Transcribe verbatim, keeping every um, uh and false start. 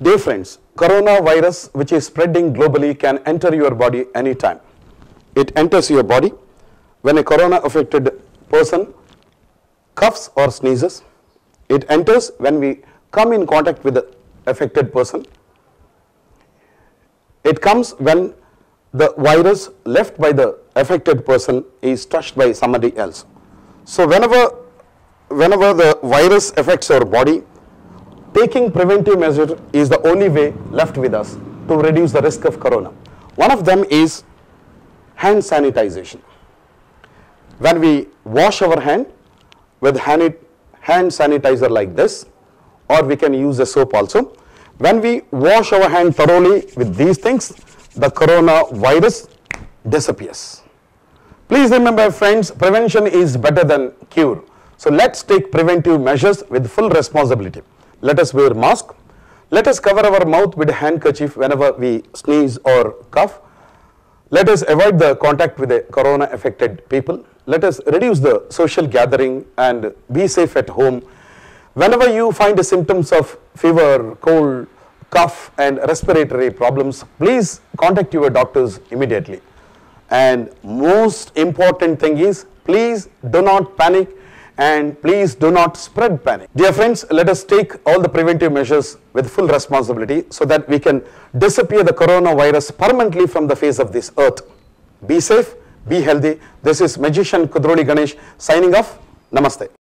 Dear friends, coronavirus which is spreading globally can enter your body anytime. It enters your body when a corona affected person coughs or sneezes. It enters when we come in contact with the affected person. It comes when the virus left by the affected person is touched by somebody else. So whenever, whenever the virus affects our body, taking preventive measure is the only way left with us to reduce the risk of corona. One of them is hand sanitization. When we wash our hand with hand, hand sanitizer like this, or we can use a soap also. When we wash our hand thoroughly with these things, the coronavirus disappears. Please remember friends, prevention is better than cure. So let's take preventive measures with full responsibility. Let us wear mask. Let us cover our mouth with a handkerchief whenever we sneeze or cough. Let us avoid the contact with the corona affected people. Let us reduce the social gathering and be safe at home. Whenever you find the symptoms of fever, cold, cough and respiratory problems, please contact your doctors immediately. And most important thing is, please do not panic and please do not spread panic. Dear friends, let us take all the preventive measures with full responsibility so that we can disappear the coronavirus permanently from the face of this earth. Be safe, be healthy. This is Magician Kudroli Ganesh signing off. Namaste.